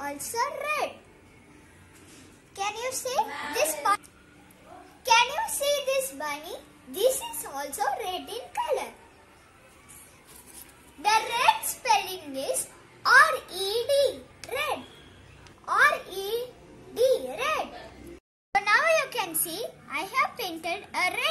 also red. Can you see this bunny? Can you see this bunny? This is also red in color. The red spelling is R-E-D, red. R-E-D, red. So now you can see I have painted a red